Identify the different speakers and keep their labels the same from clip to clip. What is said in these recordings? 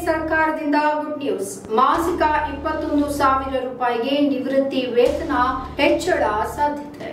Speaker 1: ಸರ್ಕಾರದಿಂದ good news. ಮಾಸಿಕ 21,000 ರೂಪಾಯಿಗೆ ನಿವೃತ್ತಿ ವೇತನ ಹೆಚ್ಚಳ ಸಾಧ್ಯತೆ.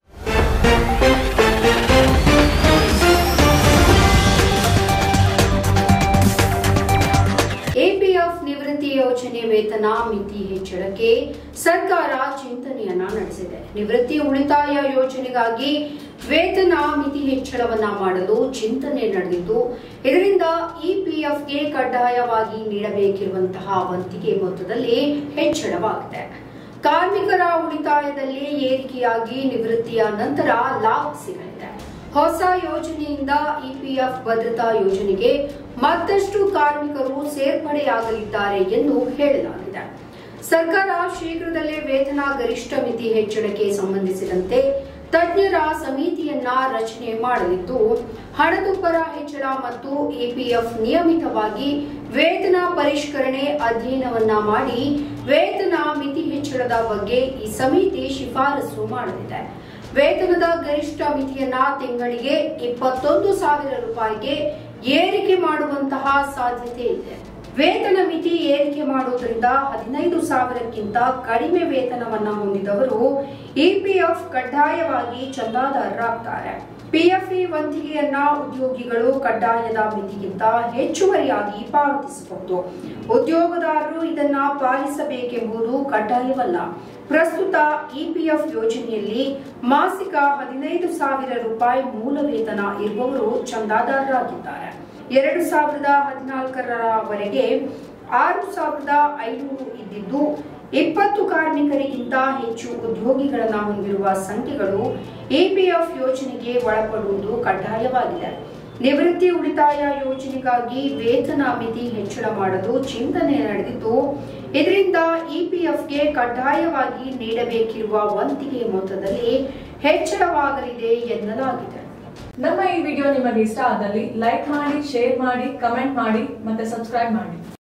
Speaker 1: ಎಪಿಎಫ್ ನಿವೃತ್ತಿ ಯೋಜನೆ ವೇತನ ಮಿತಿ ಹೆಚ್ಚಳಕ್ಕೆ ಸರ್ಕಾರ ಚಿಂತನೆಯನ್ನ ನಡೆಸಿದೆ. ನಿವೃತ್ತಿ ಉಳಿತಾಯ ಯೋಜನೆಗಾಗಿ ವೇತನ ಮಿತಿ ಹೆಚ್ಚಳವನ್ನ ಮಾಡಲು ಚಿಂತನೆ ನಡೆದಿದ್ದು, ಇದರಿಂದ ಇಪಿಎಫ್ಗೆ ಕಡ್ಡಾಯವಾಗಿ ನೀಡಬೇಕಿರುವಂತಹ ವಂತಿಗೆ ಮೊತ್ತದಲ್ಲಿ ಹೆಚ್ಚಳವಾಗಿದೆ. ಕಾರ್ಮಿಕರ ಉಳಿತಾಯದಲ್ಲಿ ಏರಿಕೆಯಾಗಿ ನಿವೃತ್ತಿಯ ನಂತರ ಲಾಭ ಸಿಗಲಿದೆ. ಹೊಸ ಯೋಜನೆಯಿಂದ ಇಪಿಎಫ್ ಭದ್ರತಾ ಯೋಜನೆಗೆ ಮತ್ತಷ್ಟು ಕಾರ್ಮಿಕರು ಸೇರ್ಪಡೆಯಾಗಲಿದ್ದಾರೆ ಎಂದು ಹೇಳಲಾಗಿದೆ. ಸರ್ಕಾರ ಶೀಘ್ರದಲ್ಲೇ ವೇತನ ಗರಿಷ್ಠ ಮಿತಿ ಹೆಚ್ಚಳಕ್ಕೆ ಸಂಬಂಧಿಸಿದಂತೆ ತಜ್ಞರ ಸಮಿತಿಯನ್ನ ರಚನೆ ಮಾಡಲಿದ್ದು, ಹಣದುಬ್ಬರ ಹೆಚ್ಚಳ ಮತ್ತು ಇಪಿಎಫ್ ನಿಯಮಿತವಾಗಿ ವೇತನ ಪರಿಷ್ಕರಣೆ ಅಧ್ಯಯನವನ್ನ ಮಾಡಿ ವೇತನ ಮಿತಿ ಹೆಚ್ಚಳದ ಬಗ್ಗೆ ಈ ಸಮಿತಿ ಶಿಫಾರಸು ಮಾಡಲಿದೆ. ವೇತನದ ಗರಿಷ್ಠ ಮಿತಿಯನ್ನ ತಿಂಗಳಿಗೆ 21,000 ರೂಪಾಯಿಗೆ ಏರಿಕೆ ಮಾಡುವಂತಹ ಸಾಧ್ಯತೆ ಇದೆ. ವೇತನ ಮಿತಿ ಏರಿಕೆ ಮಾಡುವುದರಿಂದ 15,000ಕ್ಕಿಂತ ಕಡಿಮೆ ವೇತನವನ್ನ ಹೊಂದಿದವರು ಇಪಿಎಫ್ ಕಡ್ಡಾಯವಾಗಿ ಚಂದಾದಾರರಾಗ್ತಾರೆ. ಪಿಎಫ್ಇ ವಂತಿಗೆಯನ್ನ ಉದ್ಯೋಗಿಗಳು ಕಡ್ಡಾಯದ ಮಿತಿಗಿಂತ ಹೆಚ್ಚುವರಿಯಾಗಿ ಪಾವತಿಸಬಹುದು. ಉದ್ಯೋಗದಾರರು ಇದನ್ನ ಪಾಲಿಸಬೇಕೆಂಬುದು ಕಡ್ಡಾಯವಲ್ಲ. ಪ್ರಸ್ತುತ ಇಪಿಎಫ್ ಯೋಜನೆಯಲ್ಲಿ ಮಾಸಿಕ 15,000 ರೂಪಾಯಿ ಮೂಲ ವೇತನ ಇರುವವರು ಚಂದಾದಾರರಾಗಿದ್ದಾರೆ. 2014ರವರೆಗೆ 6,500 ಇದ್ದಿದ್ದು, 20 ಕಾರ್ಮಿಕರಿಗಿಂತ ಹೆಚ್ಚು ಉದ್ಯೋಗಿಗಳನ್ನು ಹೊಂದಿರುವ ಸಂಖ್ಯೆಗಳು ಇಪಿಎಫ್ ಯೋಜನೆಗೆ ಒಳಪಡುವುದು ಕಡ್ಡಾಯವಾಗಿದೆ. ನಿವೃತ್ತಿ ಉಳಿತಾಯ ಯೋಜನೆಗಾಗಿ ವೇತನ ಮಿತಿ ಹೆಚ್ಚಳ ಮಾಡಲು ಚಿಂತನೆ ನಡೆದಿದ್ದು, ಇದರಿಂದ ಇಪಿಎಫ್ಗೆ ಕಡ್ಡಾಯವಾಗಿ ನೀಡಬೇಕಿರುವ ವಂತಿಗೆ ಮೊತ್ತದಲ್ಲಿ ಹೆಚ್ಚಳವಾಗಲಿದೆ ಎನ್ನಲಾಗಿದೆ.
Speaker 2: ನಮ್ಮ ಈ ವಿಡಿಯೋ ನಿಮಗೆ ಇಷ್ಟ ಆದಲ್ಲಿ ಲೈಕ್ ಮಾಡಿ, ಶೇರ್ ಮಾಡಿ, ಕಮೆಂಟ್ ಮಾಡಿ ಮತ್ತೆ ಸಬ್ಸ್ಕ್ರೈಬ್ ಮಾಡಿ.